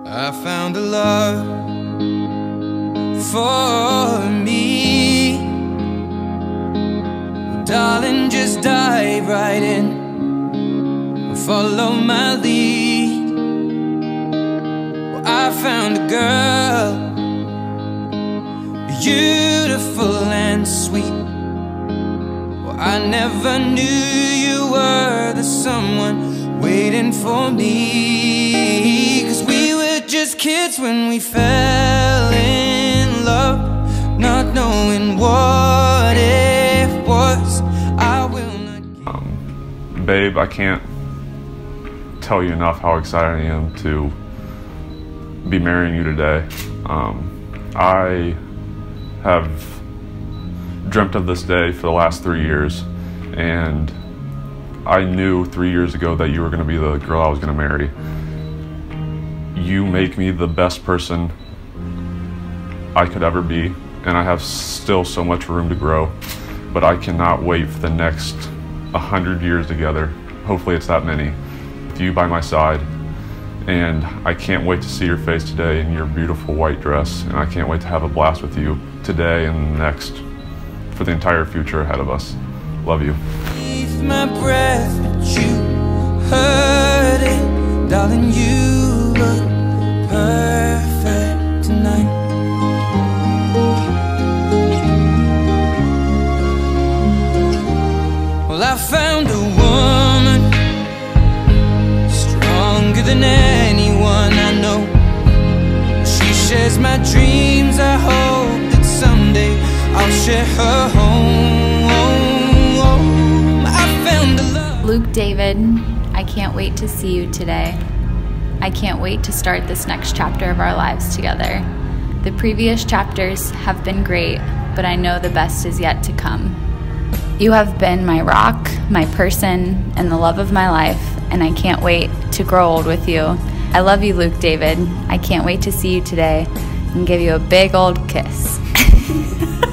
I found a love for me. Well, darling, just dive right in, follow my lead. Well, I found a girl, beautiful and sweet. Well, I never knew you were the someone waiting for me. 'Cause we were just kids when we fell in love, not knowing what it was. I will not Babe, I can't tell you enough how excited I am to be marrying you today. I have dreamt of this day for the last 3 years, and I knew 3 years ago that you were going to be the girl I was going to marry. You make me the best person I could ever be, and I have still so much room to grow, but I cannot wait for the next 100 years together. Hopefully it's that many, with you by my side. And I can't wait to see your face today in your beautiful white dress, and I can't wait to have a blast with you today and next for the entire future ahead of us. Love you. Beneath my breath, but you heard it. Darling, you look perfect tonight. Well, I found a woman stronger than anyone I know. She shares my dreams. I hope that someday I'll share her home. I found a love. Luke David, I can't wait to see you today. I can't wait to start this next chapter of our lives together. The previous chapters have been great, but I know the best is yet to come. You have been my rock, my person, and the love of my life, and I can't wait to grow old with you. I love you, Luke David. I can't wait to see you today and give you a big old kiss.